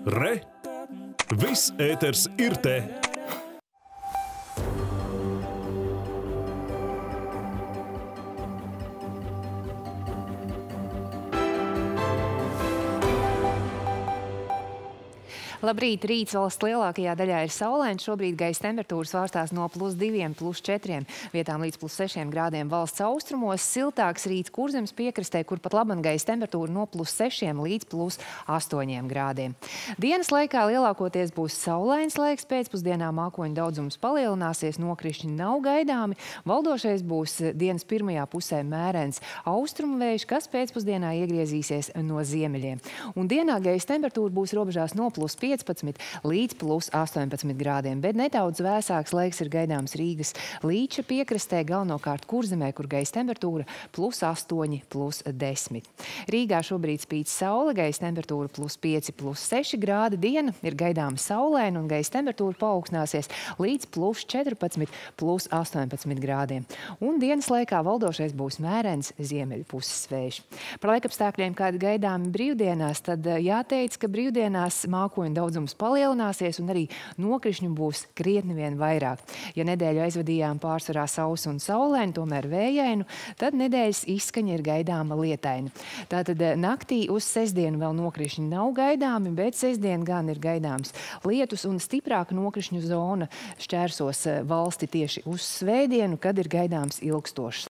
Re! Viss ēters ir te! Labrīt! Rīts valsts lielākajā daļā ir saulains. Šobrīd gaisa temperatūras svārstās no +2, +4, vietām līdz +6 grādiem valsts austrumos. Siltāks rīts Kurzemes piekrastē, kur pat laban gaisa temperatūra no +6 līdz +8 grādiem. Dienas laikā lielākoties būs saulains laiks, pēcpusdienā mākoņu daudzums palielināsies, nokrišņi nav gaidāmi. Valdošais būs dienas pirmajā pusē mērens austrumu vējš, kas pēcpusdienā iegriezīsies no ziemeļiem. Un dienā gaisa temperatūra būs robežās no +15 līdz +18 grādiem, bet nedaudz vēsāks laiks ir gaidāms Rīgas Līča piekrastē, galvenokārt Kurzemē, kur gaisa temperatūra +8, +10. Rīgā šobrīd spīd saule, gaisa temperatūra +5, +6 grādi. Diena ir gaidāma saulaina un gaisa temperatūra paaugstināsies līdz +14, +18 grādiem. Un dienas laikā valdošais būs mērens ziemeļu puses vējš. Par laikapstākļiem, kādi gaidāmi brīvdienās, tad jāteic, ka brīvdienās mākoņu daudzums palielināsies un arī nokrišņu būs krietni vien vairāk. Ja nedēļu aizvadījām pārsvarā sausu un saulainu, tomēr vējainu, tad nedēļas izskaņa ir gaidāma lietaina. Tātad naktī uz sestdienu vēl nokrišņi nav gaidāmi, bet sestdien gan ir gaidāms lietus un stiprāka nokrišņu zona šķērsos valsti tieši uz svētdienu, kad ir gaidāms ilgstošs